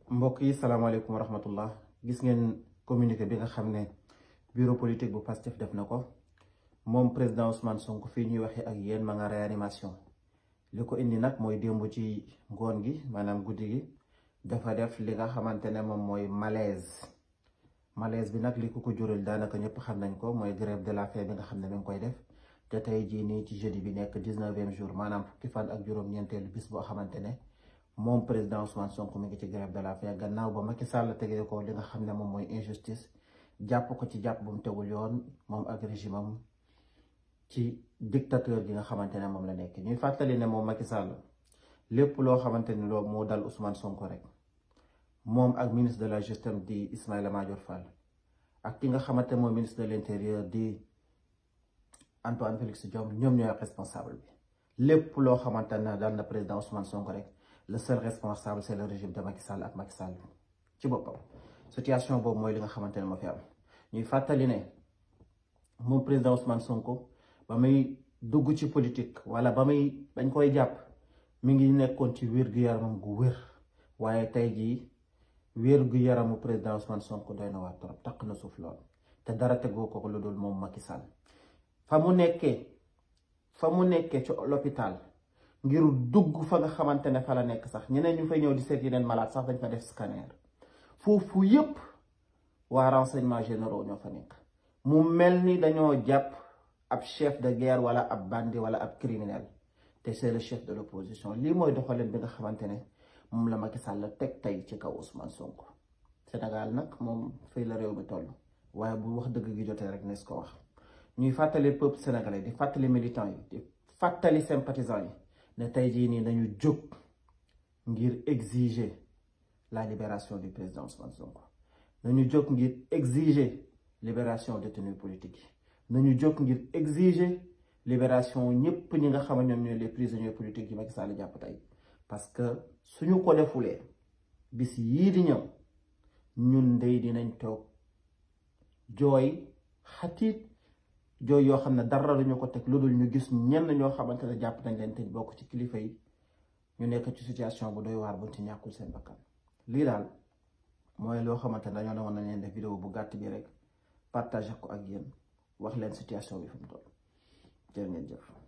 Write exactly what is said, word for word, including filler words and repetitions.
mbokk yi salaamaaleykum wa rahmatullah gis ngeen communiqué bi nga xam ne bureau politique bu Pastef def na ko moom président Ousmane Sonko fii ñuy waxee ak yéen ma nga réanimation li ko indi nag mooy démb ci ngoon gi maanaam guddi gi dafa def li nga xamante ne moom mooy malaise malaise bi nag li ko ko jural daanaka ñëpp xam nañ ko mooy grève de la faim bi nga xam ne mi ngi koy def te tey jii nii ci jeudi bi nekk dix-neuvième jour maanaam fukki fan ak juróom-ñeenteelu bis boo xamante ne moom président Ousmane Sonko mi ngi ci grève de la faim gannaaw ba Macky Sall tegee ko li nga xam ne moom mooy injustice jàpp ko ci jàpp bu mu tegul yoon moom ak régime am ci dictateur gi nga xamante ne moom la nekk. ñuy fàttali ne moom Macky Sall lépp loo xamante ni loolu moo dal Ousmane Sonko rek moom ak ministre de la justice di Ismaïla Madior Fall ak ki nga xamante mooy ministre de l'intérieur di Antoine Félix Diome ñoom ñooy responsable bi lépp loo xamante ne dal na président Ousmane Sonko rek. Le seul responsable c'est le régime de Macky Sall ak Macky Sall ci boppam situation boobu mooy li nga xamante ne moo fi am ñuy fàttali ne moom président Ousmane Sonko ba muy dugg ci politique wala ba muy bañ koy jàpp mi ngi nekkoon ci wér-gu-yaramam gu wér waaye tey jii wér-gu-yaramu président Ousmane Sonko doy na waa trop taq na suuf lool te dara tegoo ko lu dul moom Macky Sall fa mu nekkee fa mu nekkee ci l'hôpital ngir dugg fa nga xamante ne fa la nekk sax ñeneen ñu fay ñëw di seet yeneen malade sax dañ fa def scanner foofu yépp waa renseignements généraux ñoo fa nekk mu mel ni dañoo jàpp ab chef de guerre wala ab bandit wala ab criminel te c'est le chef de l'opposition lii mooy doxalin bi nga xamante ne moom la Macky Sall teg tey ci kaw Ousmane Sonko. Sénégal nag moom fay la réew mi toll waaye bu wax dëgg gi jotee rek nees ko wax ñuy fàttali peuple sénégalais di fàttali militants yi di fàttali sympathisants yi. ne tey jii nii dañu jóg ngir exiger la libération du président Ousmane Sonko nañu jóg ngir exiger libération détenus politiques yi nañu jóg ngir exiger libération ñëpp ñi nga xam ne ñoom ñooy les prisonniers politiques yi Macky Sall jàpp tey parce que suñu ko defulee bis yii di ñëw ñun ndey dinañ toog jooy xatiit jooy yoo xam ne dara dañu ko teg lu dul ñu gis ñenn ñoo xamante ne jàpp nañ leen te bokk ci kilifa yi ñu nekk ci situation bu doy waar buñ ci ñàkkul seen bakkan lii daal mooy loo xamante ne dañoo ne woon nañ leen def vidéo bu gàtt bi rek partager ko ak yéen wax leen situation bi fi mu toll jërë ngeen jëf.